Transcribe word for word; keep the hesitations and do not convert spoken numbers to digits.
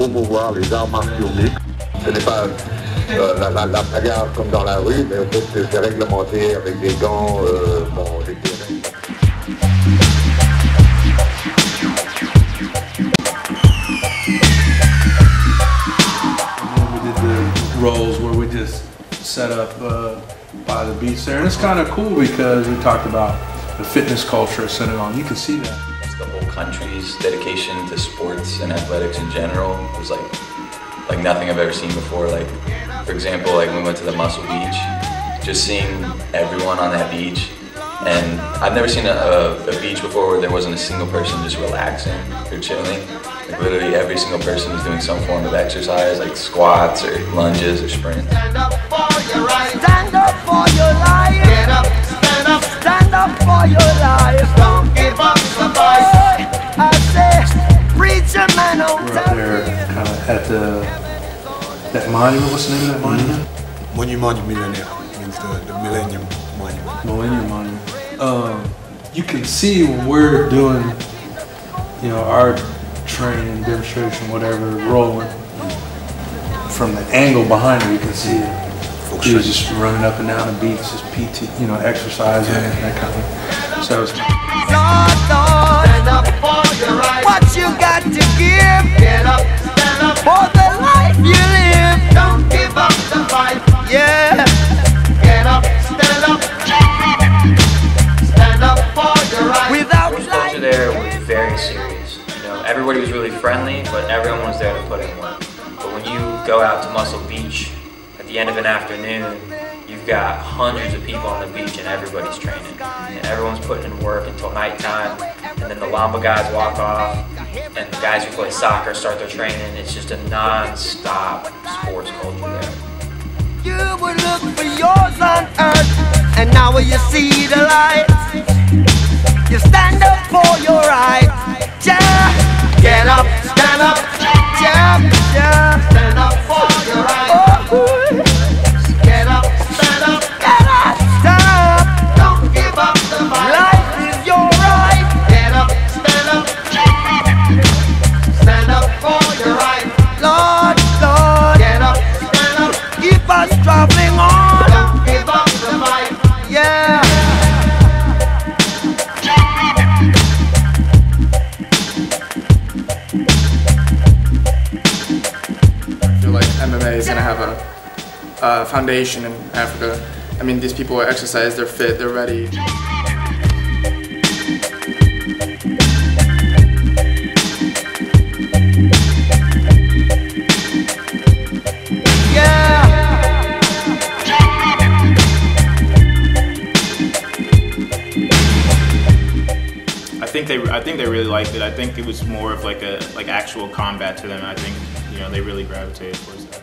promouvoir les arts martiaux mixtes. Ce n'est pas euh, la, la, la bagarre comme dans la rue, mais en fait c'est réglementé avec des gants, euh, bon, des terrains. We did the rolls where we just set up uh, by the beach there, and it's kind of cool because we talked about the fitness culture of Senegal. You can see that. The whole country's dedication to sports and athletics in general was like like nothing I've ever seen before. Like, for example, like when we went to the Muscle Beach, just seeing everyone on that beach, and I've never seen a, a, a beach before where there wasn't a single person just relaxing or chilling. Like literally every single person was doing some form of exercise, like squats or lunges or sprints. Stand up for your right. Stand up for your life. Get up, stand up, stand up for your life. Don't give up the fight. I say, preacher man, don't We're up there kind of at the, that monument. What's the name of that monument? Monument Millennium means the, the Millennium Monument. Millennium Monument. Um, you can see when we're doing, you know, our training, demonstration, whatever, rolling, from the angle behind it, you can see it. He was just running up and down the beach, just P T, you know, exercising yeah. and that kind of thing. So it's Lord, Lord, stand up for your right. What you got to give? Get up, stand up for the life you live. Don't give up the fight. Yeah. Get up, stand up. Stand up for your right. Without the culture there was very serious. You know, everybody was really friendly, but everyone was there to put in work. But when you go out to Muscle Beach at the end of an afternoon, you've got hundreds of people on the beach and everybody's training. And everyone's putting in work until nighttime. And then the Lamba guys walk off and the guys who play soccer start their training. It's just a non-stop sports culture there. You would look for yours on earth, and now when you see the light, you stand up for your right. Yeah, get up, stand up. Yeah, yeah, stand up for your right. Oh, get up, stand up. Get up, stand up. Don't give up the fight. Life is your right. Get up, stand up. Stand up for your right. Lord, Lord, get up, stand up. Keep us traveling on. Don't give up the fight. Yeah. M M A is going to have a, a foundation in Africa. I mean, these people exercise, they're fit, they're ready. Yeah. I think they, I think they really liked it. I think it was more of like a, like actual combat to them. I think, you know, they really gravitated towards that.